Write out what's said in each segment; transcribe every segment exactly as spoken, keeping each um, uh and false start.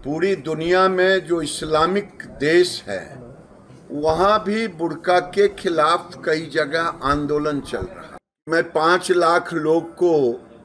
पूरी दुनिया में जो इस्लामिक देश है वहाँ भी बुर्का के खिलाफ कई जगह आंदोलन चल रहा है। मैं पाँच लाख लोग को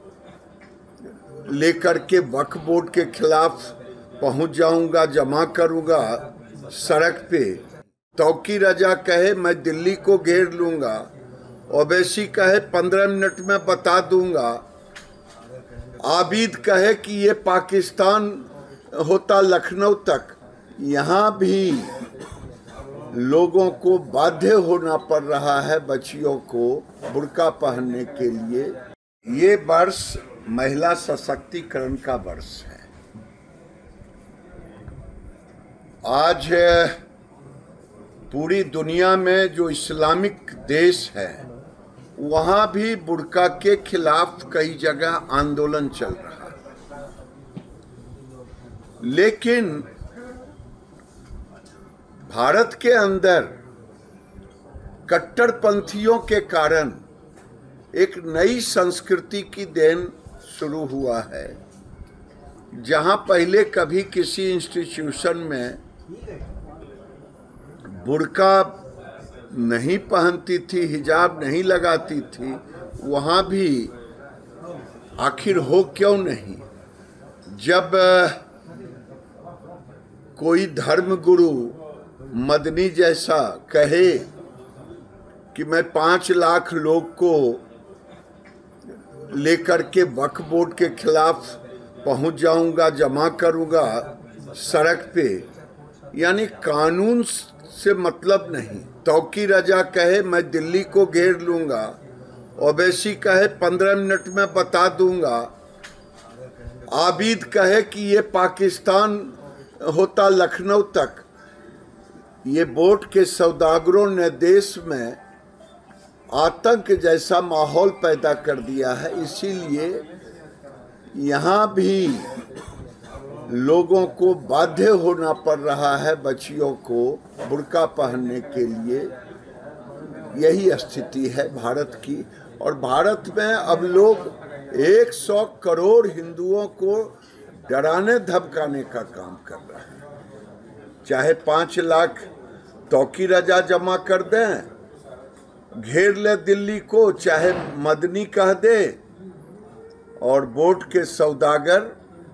लेकर के वक्फ बोर्ड के खिलाफ पहुंच जाऊंगा, जमा करूंगा सड़क पे। तौकी रजा कहे मैं दिल्ली को घेर लूंगा, ओवैसी कहे पंद्रह मिनट में बता दूंगा, आबिद कहे कि ये पाकिस्तान होता लखनऊ तक। यहाँ भी लोगों को बाध्य होना पड़ रहा है बच्चियों को बुर्का पहनने के लिए। ये वर्ष महिला सशक्तिकरण का वर्ष है। आज पूरी दुनिया में जो इस्लामिक देश है वहाँ भी बुर्का के खिलाफ कई जगह आंदोलन चल रहा है, लेकिन भारत के अंदर कट्टरपंथियों के कारण एक नई संस्कृति की देन शुरू हुआ है। जहां पहले कभी किसी इंस्टीट्यूशन में बुर्का नहीं पहनती थी, हिजाब नहीं लगाती थी, वहाँ भी आखिर हो क्यों नहीं। जब कोई धर्मगुरु मदनी जैसा कहे कि मैं पाँच लाख लोग को लेकर के वक्फ बोर्ड के खिलाफ पहुंच जाऊंगा, जमा करूंगा सड़क पे, यानी कानून से मतलब नहीं। तौकी रजा कहे मैं दिल्ली को घेर लूंगा, ओवैसी कहे पंद्रह मिनट में बता दूंगा, आबिद कहे कि ये पाकिस्तान होता लखनऊ तक। ये बोट के सौदागरों ने देश में आतंक जैसा माहौल पैदा कर दिया है। इसीलिए यहाँ भी लोगों को बाध्य होना पड़ रहा है बच्चियों को बुर्का पहनने के लिए। यही स्थिति है भारत की। और भारत में अब लोग एक सौ करोड़ हिंदुओं को डराने धमकाने का काम कर रहे हैं। चाहे पाँच लाख तौकी रजा जमा कर दें, घेर ले दिल्ली को, चाहे मदनी कह दे, और बोट के सौदागर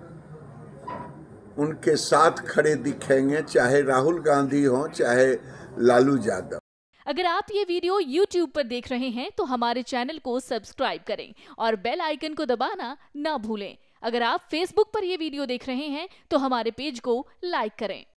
उनके साथ खड़े दिखेंगे, चाहे राहुल गांधी हो चाहे लालू यादव। अगर आप ये वीडियो यूट्यूब पर देख रहे हैं तो हमारे चैनल को सब्सक्राइब करें और बेल आइकन को दबाना ना भूलें। अगर आप फेसबुक पर ये वीडियो देख रहे हैं तो हमारे पेज को लाइक करें।